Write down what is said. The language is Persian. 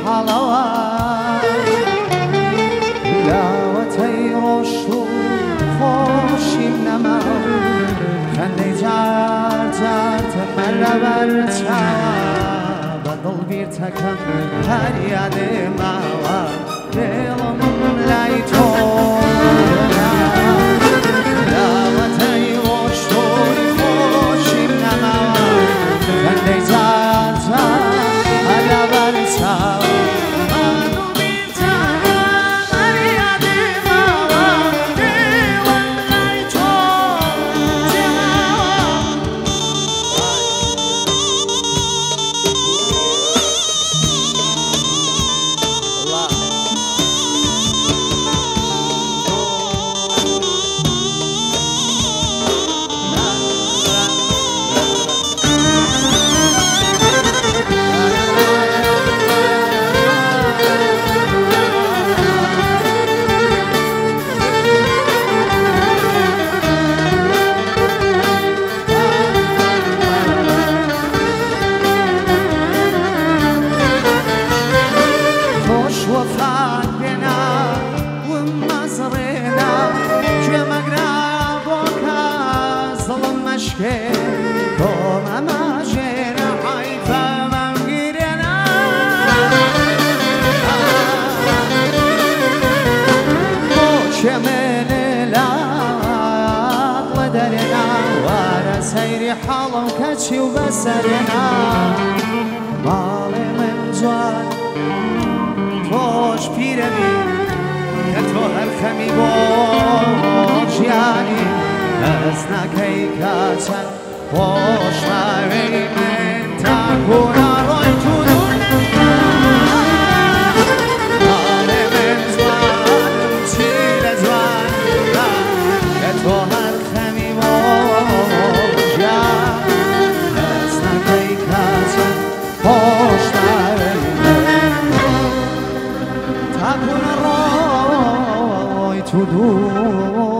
حەڵەوە لاوەتەی ڕۆژ و خۆشیم نەما خەندەی جار جار تەمەر لەبەر چاوە بەدڵ بیرتەکەم هەر یادێماوە دێڵم لای تۆ لاوەتەی ڕۆژ تۆی خۆشیم نەماوە خەندەی جار جار هەر لەبەر چاوە حاڵم کەچی و بەسەرێنا ماڵێ من جوان تۆش پیرەبی کە تۆ هەر خەمی بۆ ژیانی دەس ناکەی کە چەند خۆش ماوەی من تاکو ناڕۆی تو دوور ماڵێ من جوانم چی لە جواندا کە تۆ هەر خەمی بۆ to do